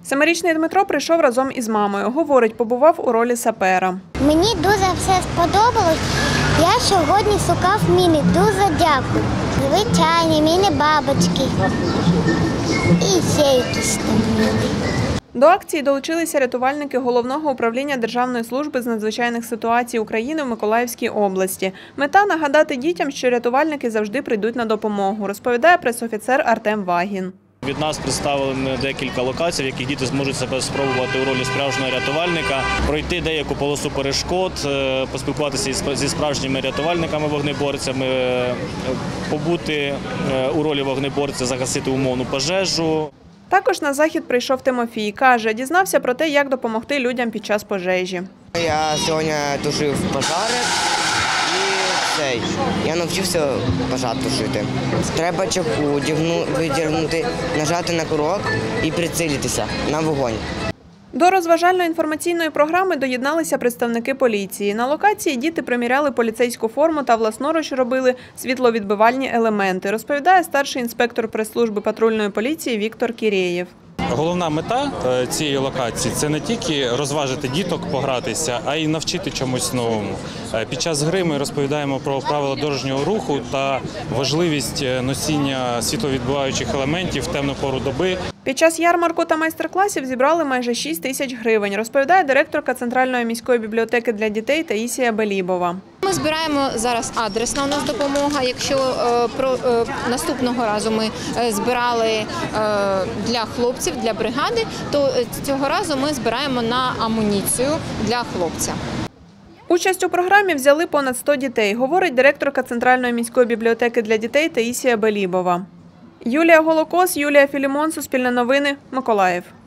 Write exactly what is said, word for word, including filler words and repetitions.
Семирічний Дмитро прийшов разом із мамою. Говорить, побував у ролі сапера. Мені дуже все сподобалось. Я сьогодні шукав міни. Дуже дякую. Звичайні міни-бабочки. І ще якісь там міни. До акції долучилися рятувальники Головного управління Державної служби з надзвичайних ситуацій України в Миколаївській області. Мета – нагадати дітям, що рятувальники завжди прийдуть на допомогу, розповідає пресофіцер Артем Вагін. Від нас представлено декілька локацій, в яких діти зможуть себе спробувати у ролі справжнього рятувальника, пройти деяку полосу перешкод, поспілкуватися зі справжніми рятувальниками-вогнеборцями, побути у ролі вогнеборця, загасити умовну пожежу. Також на захід прийшов Тимофій. Каже, дізнався про те, як допомогти людям під час пожежі. Я сьогодні тушив пожари і цей, я навчився пожар тушити. Треба чеху видягнути, нажати на курок і прицілитися на вогонь. До розважально-інформаційної програми доєдналися представники поліції. На локації діти приміряли поліцейську форму та власноруч робили світловідбивальні елементи, розповідає старший інспектор прес-служби патрульної поліції Віктор Кірєєв. Головна мета цієї локації – це не тільки розважити діток, погратися, а й навчити чомусь новому. Під час гри ми розповідаємо про правила дорожнього руху та важливість носіння світловідбиваючих елементів в темну пору доби. Під час ярмарку та майстер-класів зібрали майже шість тисяч гривень, розповідає директорка Центральної міської бібліотеки для дітей Таїсія Белібова. Ми збираємо зараз адресна у нас допомога. Якщо е, про, е, наступного разу ми збирали е, для хлопців, для бригади, то цього разу ми збираємо на амуніцію для хлопця. Участь у програмі взяли понад сто дітей, говорить директорка Центральної міської бібліотеки для дітей Таїсія Белібова. Юлія Голокос, Юлія Філімон, Суспільне новини, Миколаїв.